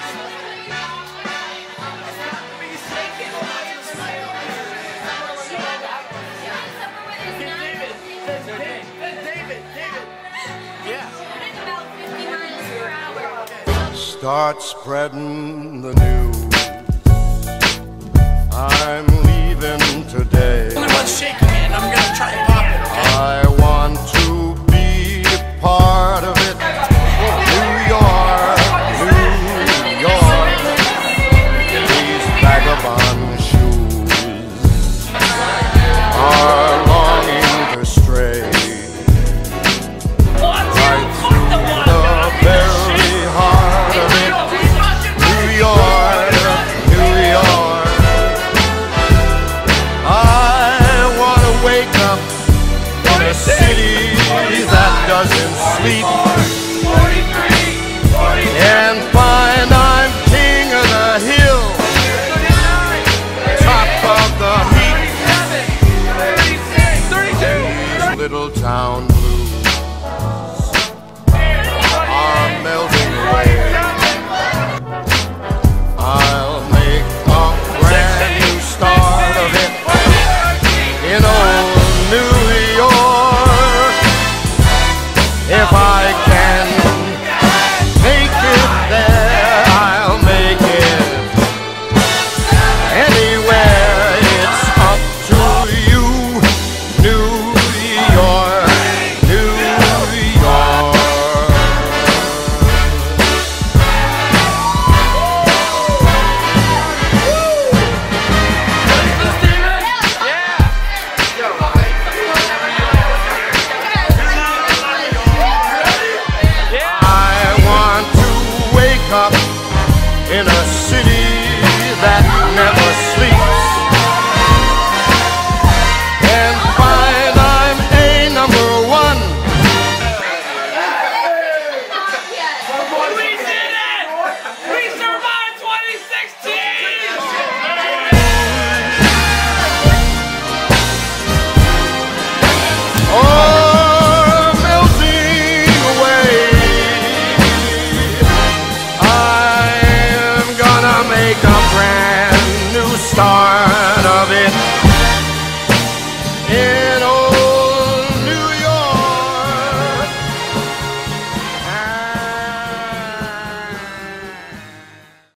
Start spreading the news. I'm leaving today. Everyone's shaking it, and I'm gonna try and pop it, okay? I want to be a part of it. New York, New York. These vagabond shoes are longing to stray right through the very heart of it. New York, New York. I want to wake up in a city that doesn't sleep and find I'm king of the hill, top of the heap. These little town blues are melting away. I'll make a brand new start of it in old New York. If I can make it there, I'll make it anywhere. It's up to you, New York, New York. I want to wake up in a city that